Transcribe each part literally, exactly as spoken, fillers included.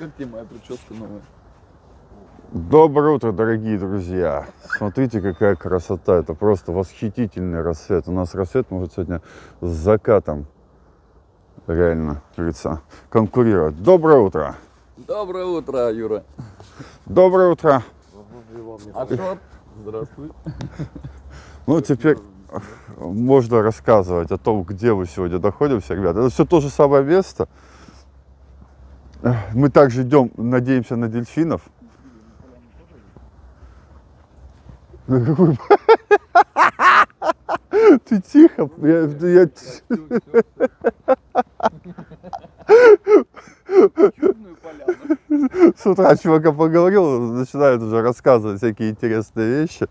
Как тебе моя прическа новая? Доброе утро, дорогие друзья. Смотрите, какая красота. Это просто восхитительный рассвет. У нас рассвет может сегодня с закатом реально, как говорится, конкурировать. Доброе утро. Доброе утро, Юра. Доброе утро. А что? Здравствуй. Ну, теперь можно рассказывать о том, где мы сегодня находимся, ребята. Это все то же самое место. Мы также идем, надеемся на дельфинов. Ты тихо. Я, я... С утра чувака поговорил, начинает уже рассказывать всякие интересные вещи.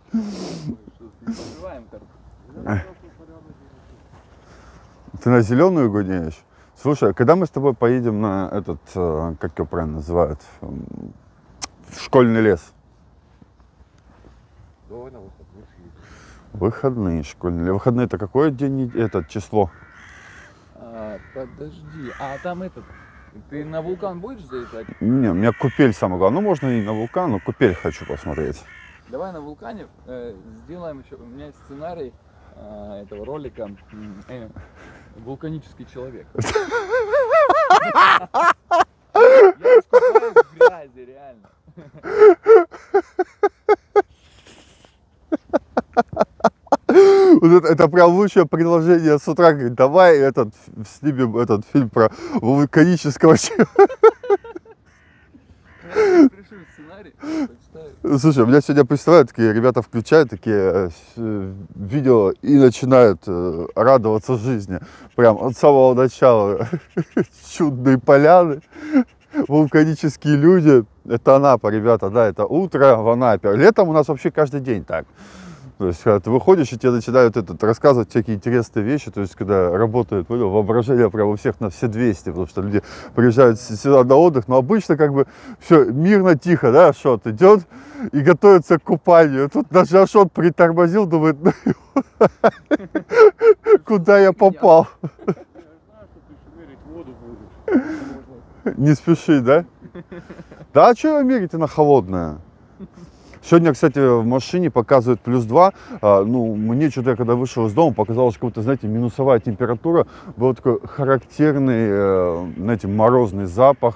Ты на зеленую гоняешь? Слушай, а когда мы с тобой поедем на этот, как его правильно называют, в школьный лес? Давай на выходные съедем. Выходные школьные. Выходные это какое день, это число? А, подожди, а там этот, ты на вулкан будешь залетать? Не, у меня купель самое главное. Ну, можно и на вулкан, но купель хочу посмотреть. Давай на вулкане э, сделаем еще, у меня есть сценарий э, этого ролика э, «Вулканический человек». Я искупаюсь в грязи, реально. Вот это, это прям лучшее предложение с утра. Говорит, давай этот, снимем этот фильм про вулканического человека. Слушай, у меня сегодня, представляют, такие ребята включают такие э, видео и начинают э, радоваться жизни. Прям от самого начала. Чудные поляны, вулканические люди. Это Анапа, ребята, да, это утро в Анапе. Летом у нас вообще каждый день так. То есть, когда ты выходишь, и тебе начинают этот, рассказывать всякие интересные вещи, то есть, когда работает понял, воображение прямо у всех на все двести, потому что люди приезжают сюда на отдых, но обычно как бы все мирно, тихо, да, Ашот идет и готовится к купанию. Тут даже Ашот притормозил, думает, куда я попал. Не спеши, да? Да, а что мерить, она холодная. Сегодня, кстати, в машине показывает плюс два. А, ну, мне что-то, когда вышел из дома, показалось, как будто, знаете, минусовая температура. Был такой характерный, э, знаете, морозный запах.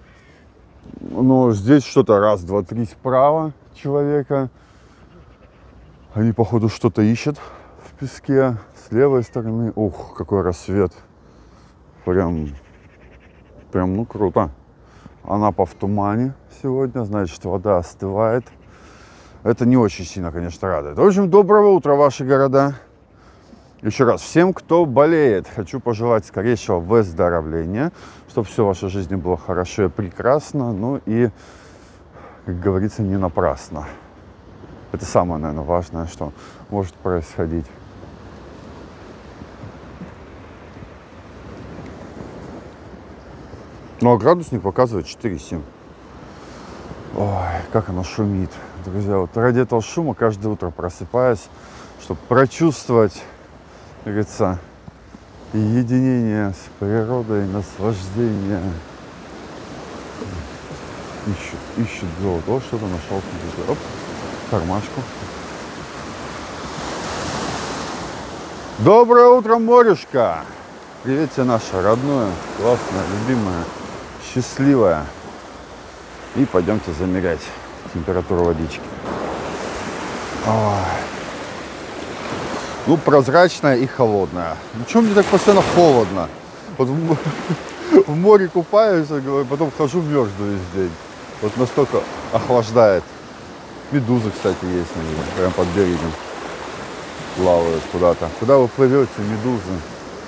Но здесь что-то раз, два, три справа человека. Они, походу, что-то ищут в песке. С левой стороны. Ух, какой рассвет. Прям, прям, ну, круто. Анапа в тумане сегодня, значит, вода остывает. Это не очень сильно, конечно, радует. В общем, доброго утра, ваши города. Еще раз, всем, кто болеет, хочу пожелать скорейшего выздоровления, чтобы все в вашей жизни было хорошо и прекрасно, ну и, как говорится, не напрасно. Это самое, наверное, важное, что может происходить. Ну, а градусник показывает четыре семь. Ой, как оно шумит. Друзья, вот ради этого шума каждое утро просыпаюсь, чтобы прочувствовать, как говорится, единение с природой, наслаждение. Ищут, ищут золото. О, что-то нашел. Оп, кармашку. Доброе утро, морюшка! Привет тебе, наше родное, классное, любимое, счастливое. И пойдемте замерять температуру водички. Ой. Ну, прозрачная и холодная. Ну, что мне так постоянно холодно? Вот в, в море купаюсь, потом хожу, мерзну весь день. Вот настолько охлаждает. Медузы, кстати, есть, наверное, прям под берегом. Плавают куда-то. Куда вы плывете, медузы?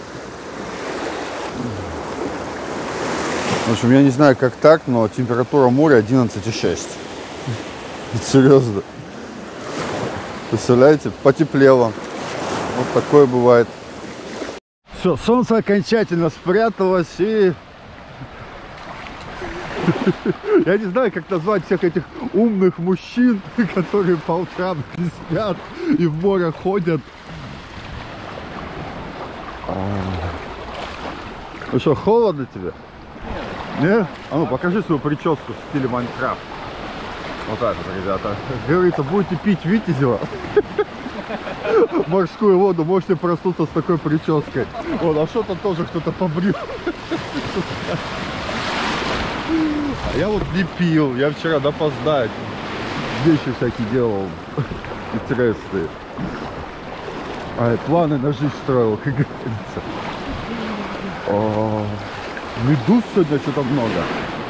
В общем, я не знаю, как так, но температура моря одиннадцать и шесть. Серьезно. Представляете, потеплело. Вот такое бывает. Все, солнце окончательно спряталось и... Я не знаю, как назвать всех этих умных мужчин, которые по утрам не спят и в море ходят. Ну что, холодно тебе? Нет? А ну покажи свою прическу в стиле Майнкрафт. Вот так вот, ребята. Говорится, будете пить Витязева, морскую воду, можете проснуться с такой прической. Вот, а что-то тоже кто-то побрил. А я вот не пил, я вчера допоздна вещи всякие делал интересные. А планы на жизнь строил, как говорится. О, медуз сегодня что-то много.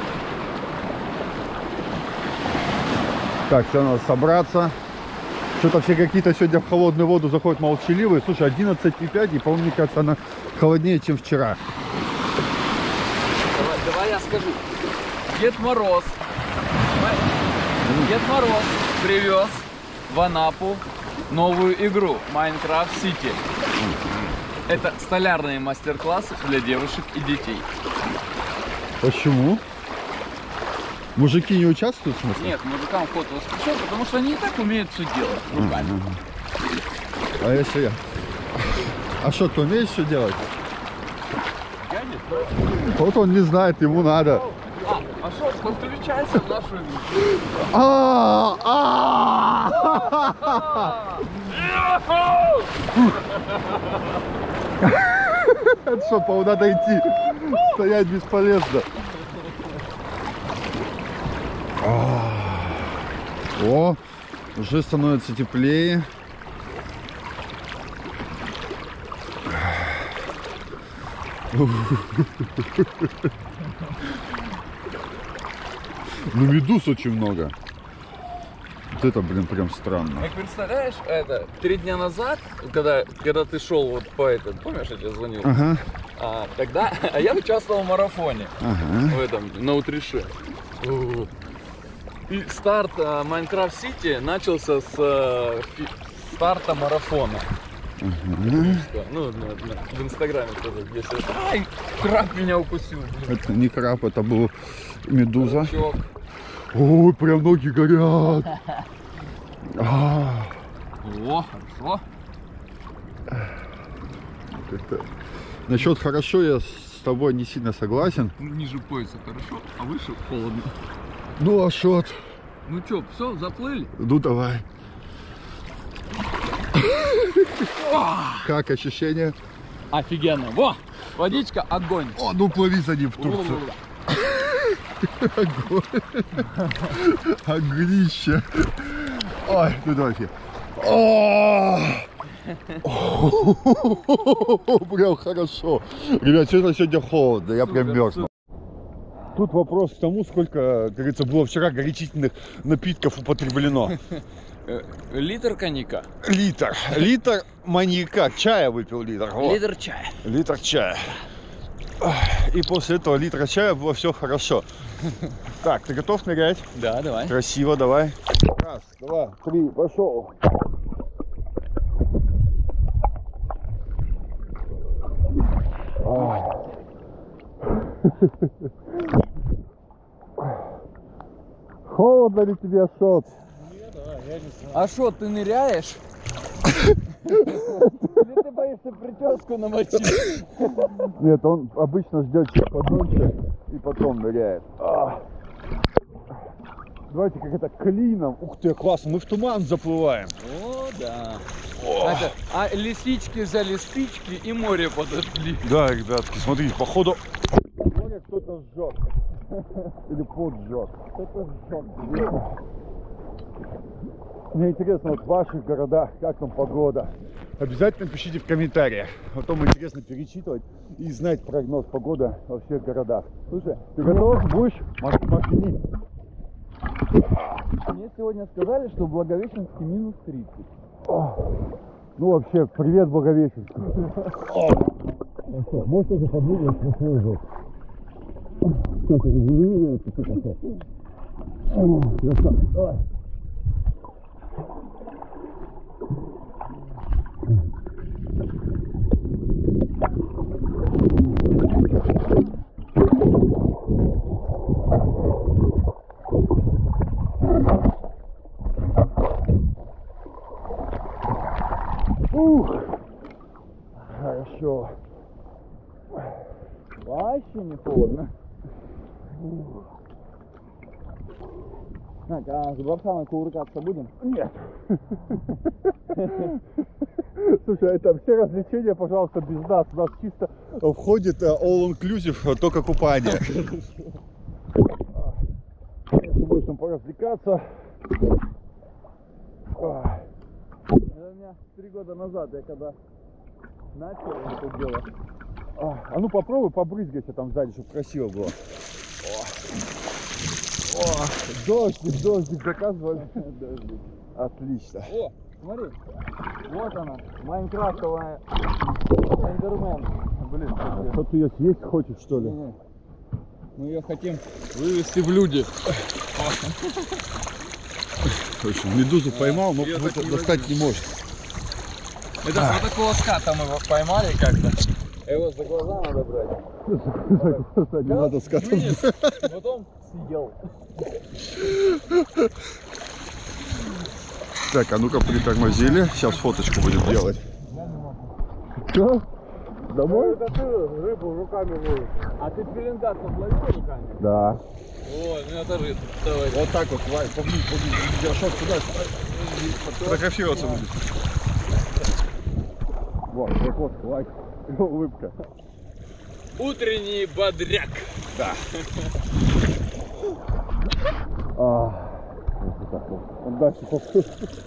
Так, все, надо собраться. Что-то все какие-то сегодня в холодную воду заходят молчаливые. Слушай, одиннадцать и пять, и, по-моему, мне кажется, она холоднее, чем вчера. Давай, давай я скажу. Дед Мороз. Дед Мороз привез в Анапу новую игру Майнкрафт Сити. Это столярные мастер-классы для девушек и детей. Почему? Мужики не участвуют, в смысле? Нет, мужикам вход воспрещен, потому что они и так умеют все делать руками. А если я? А что, ты умеешь что делать? Я не знаю. Вот он не знает, ему надо. А, а что, подключайся в нашу игру. А, а! Это что, по надо идти? Стоять бесполезно. О, уже становится теплее. Ну, медуз очень много. Вот это, блин, прям странно. Как представляешь, это три дня назад, когда, когда ты шел вот по этому, помнишь, я тебе звонил? Ага. А, тогда а я участвовал в марафоне. Ага. В этом, на утрише. И старт Майнкрафт Сити начался с э, фи- старта марафона. Ага. Ну, на, на, в инстаграме тоже, если... Ай, краб меня укусил. Блин. Это не краб, это был медуза. Рычок. Ой, прям ноги горят. А, О, хорошо. это... Насчет хорошо я с тобой не сильно согласен. Ниже пояса хорошо, а выше холодно. Ну а шот? Ну чё, все, заплыли? Ну давай. Как ощущение? Офигенно. Во, водичка, огонь. О, ну плыви за ним в Турцию. Огонь. Огнище. Ой, ну давайте. Прям хорошо. Ребят, что-то сегодня холодно, я прям мерзну. Тут вопрос к тому, сколько, как говорится, было вчера горячительных напитков употреблено. Литр коньяка. Литр. Литр маньяка. Чая выпил литр. Вот. Литр чая. Литр чая. И после этого литра чая было все хорошо. Так, ты готов нырять? Да, давай. Красиво, давай. Раз, два, три, пошел. Холодно ли тебе, Шот? А что, ты ныряешь? Или ты боишься прическу намочить? Нет, он обычно ждет чуть подольше и потом ныряет. А. Давайте как это клином. Ух ты, классно, мы в туман заплываем. О, да. Это, а лисички за лисички и море подошли. Да, ребятки, смотрите, походу море кто-то сжег. Или поджег. Кто-то сжег. Мне интересно, вот в ваших городах, как там погода? Обязательно пишите в комментариях. Потом интересно перечитывать и знать прогноз погоды во всех городах. Слушай, ты готов? Будешь? Махни. Мне сегодня сказали, что в Благовещенске минус тридцать. Ну вообще, привет Благовещенску. Может это подвигать на свой зов. Как это выявляется, ты такой. Давай. Ух, хорошо. Вообще не холодно. Так, а с борцами кувыркаться будем? Нет. Слушай, это все развлечения, пожалуйста, без нас. У нас чисто входит all-inclusive, только купание. Если будешь там поразвлекаться. Это у меня три года назад, я когда начал это дело. А, а ну попробуй побрызгайся там сзади, чтобы красиво было. О, о, дождик, дождик, заказывали. Дождик. Отлично. О, смотри, вот она, майнкрафтовая эндермен. Блин, что ты ее съесть хочешь, что ли? Не-не. Мы ее хотим вывести в люди. Точно, медузу поймал, но Её так не достать не может. Это а. Вот такого ската мы его поймали как-то. Его за глаза надо брать. Не надо скатом. Вот он съел. Так, а ну-ка притормозили. Сейчас фоточку будем делать. Что? Домой? Это ты рыбу руками ловишь. А ты пеленгатов ловил руками? Да. О, у меня тоже. Давай. Вот так вот, Вань, поближе, поближе. Я шаг туда. Фотографироваться будет. Вот, вот, вот, лайк. Улыбка. Утренний бодряк. Да. А, вот так вот. Он дальше попробует.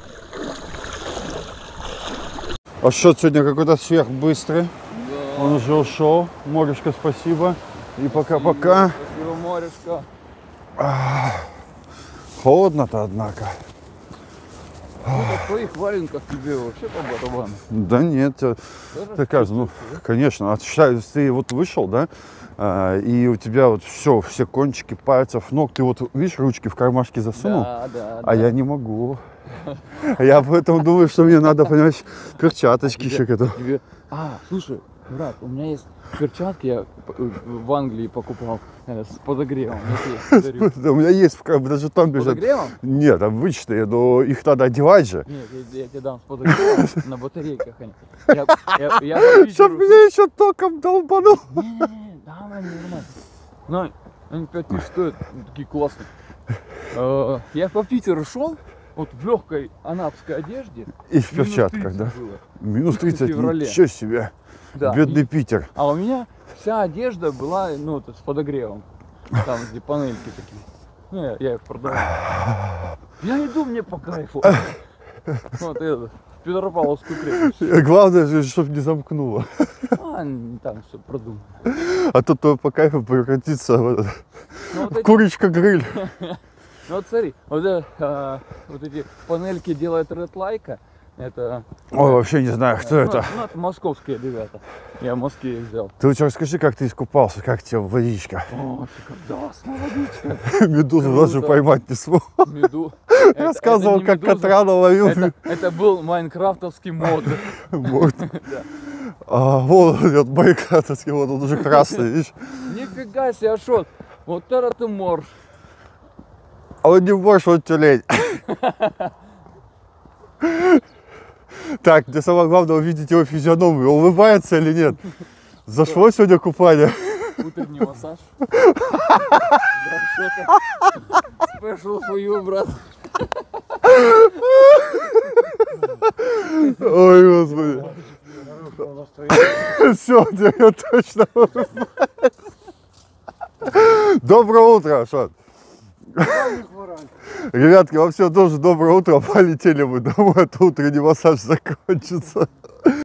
А счет сегодня какой-то сверхбыстрый. Да. Он уже ушел. Морешка, спасибо. И пока-пока. Спасибо, морешка. А, холодно-то, однако. Ну, в твоих валенках тебе вообще по барабану. Да нет, такая, ну, конечно, считай, ты вот вышел, да, а, и у тебя вот все, все кончики пальцев, ног, ты вот, видишь, ручки в кармашки засунул, да, да, а да. я не могу. Я поэтому думаю, что мне надо, понимаешь, перчаточки еще тебе, тебе... А, слушай, брат, у меня есть перчатки, я в Англии покупал э, с подогревом. Да, у меня есть, даже там с бежат. подогревом? Нет, обычные, но их надо одевать же. Нет, я, я тебе дам с подогревом, на батарейках они. Я, я, я Чтоб меня еще током долбанул. Не-не-не, да, нормально. Ну, они пять тысяч стоят, такие классные. Я по Питеру шел, вот в легкой анапской одежде. И в перчатках, да? Было. Минус тридцать, ничего себе. Да. Бедный И, Питер. а у меня вся одежда была, ну, вот, с подогревом. Там, где панельки такие. Ну, я, я их продавал. Я иду, мне по кайфу. Вот это, в Петропавловскую крепость. Главное же, чтобы не замкнуло. А, там все продумано. А то, то по кайфу превратится в, этот, Ну, вот в эти... курочка-гриль. Ну вот смотри, вот, это, а, вот эти панельки делает Red Like. Это... Ой, вообще не знаю, кто ну, это. Ну, это московские ребята. Я в Москве их взял. Ты лучше расскажи, как ты искупался, как тебе водичка. О, классно водичка. Медузу даже поймать не смог. Меду. Рассказывал, это, это как Катрана ловил. Это, это был майнкрафтовский мод. Вот. А, вот идет майнкрафтовский мод, он уже красный, видишь. Нифига себе, Ашот. Вот это ты морж. А он не морж, он тюлень. Так, мне самое главное увидеть его физиономию. Он улыбается или нет? Зашло сегодня купание? Утренний массаж. Спешл for you, брат. Ой, господи. Все, я точно улыбаюсь. Доброе утро, Ашот. Ребятки, вам всем тоже доброе утро. Полетели мы домой, а то утренний массаж закончится.